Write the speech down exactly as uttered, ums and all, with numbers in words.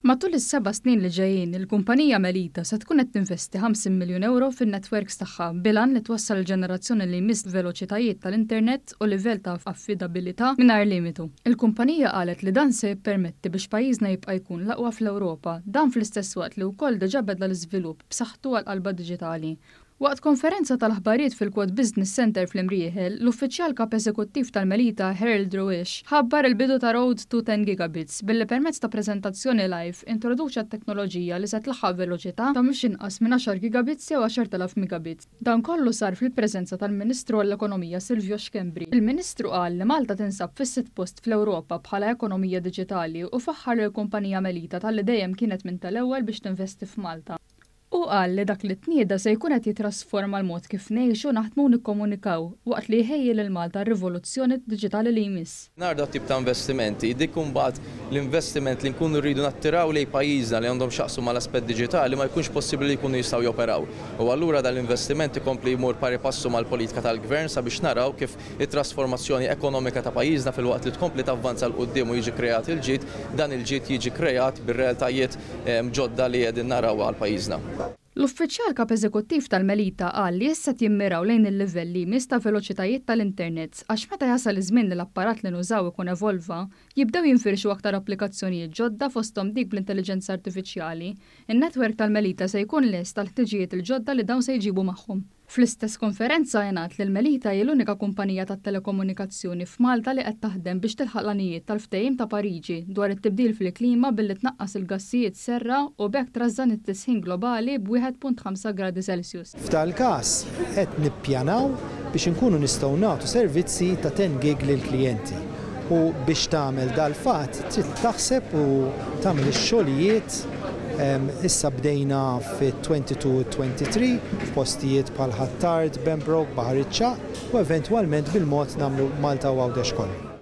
Matul is-seba' snin li ġejjin, il-kumpanija Melita se tkun qed tinvesti ħamsin miljun euro fin-netwerks tagħha bilan li twassal il-ġenerazzjoni li jmiss veloċitajiet tal-internet u livell ta' affidabilità mingħajr limitu. Il-kumpanija qalet li dan se jippermetti biex pajjiżna jibqa' jkun l-aqwa fl-Ewropa, dan fl-istess waqt li wkoll diġà beda l-iżvilupp b'saħħtu għall-qalba diġitali. Waqt konferenza tal-aħbarijiet fil-Quad Business Center fl-Imrieħel, l-uffiċjal kap eżekuttiv tal-Melita Harold Ruish ħabbar il-bidu ta' Road to ten gigabits billi permezz ta' preżentazzjoni live introduċa t-teknoloġija li se tlaħħaq veloċità ta' mhux inqas minn għaxar gigabits jew għaxar elef megabits. Dan kollu sar fil-preżenza tal-Ministru għall-Ekonomija Silvio Xkembri. Il-Ministru qal li Malta tinsab fis-sitt post fl-Ewropa bħala ekonomija diġitali u faħħar il-kumpanija Melita tal-li dejjem kienet minn tal-ewwel biex tinvesti f'Malta. U qal li dak li tnieda se jkun qed jitrasforma l-mod kif ngħixu naħdmu nikkomunikaw waqt li jħejji lil Malta r-rivoluzzjoni diġitali li jmiss. Narda tip ta' investimenti, dik imbagħad l-investiment li nkunu rridu nattiraw lejn pajjiżna li għandhom x'aqsu mal-aspett diġitali ma jkunx possibbli li jkunu jistgħu joperaw. U allura dan l-investiment ikompli jmur pari passu mal-politika tal-gvern sabiex naraw kif it-trasformazzjoni ekonomika ta' pajjiżna fil-waqt li tkompli tavvanza l qudiem u jiġi kreat il-ġid, dan il-ġid jiġi kreat bir-realtajiet ġodda li qegħdin naraw għal pajjiżna. L-uffiċjal kap eżekuttiv tal-Melita qal li issa jimmiraw lejn il-livelli mis ta' veloċitajiet tal-internet għax meta jasal iż-żmien li l-apparat li nużaw ikun evolva, jibdew jinfirxu aktar applikazzjonijiet ġodda fosthom dik bl-intelligenza artifiċjali, in-netwerk tal-Melita se jkun lest tal-ħtiġijiet il-ġodda li dawn se jġibu magħhom. Fl-istess konferenza jingħad li l-Melita hi l-unika kumpanija tat-telekomunikazzjoni f'Malta li qed taħdem biex tilħaq l-għanijiet tal-ftehim ta' Pariġi dwar it-tibdil fil-klima billi tnaqqas il-gassijiet serra u b'hekk trażżan it-tisħin globali b'wieħed punt ħamsa gradi Celsius. F'tal-każ qed nippjanaw biex inkunu nistgħu nagħtu servizzi ta' ten gig lill-klijenti. U biex tagħmel dal-fatt trid taħseb u tagħmel ix-xogħlijiet issa bdejna fit-twenty-two twenty-three f'postijiet bħal Ħattart, Benbrook, Baħar iċ-Ċaq u eventwalment bil-mod nagħmlu Malta u Għawdex kollu.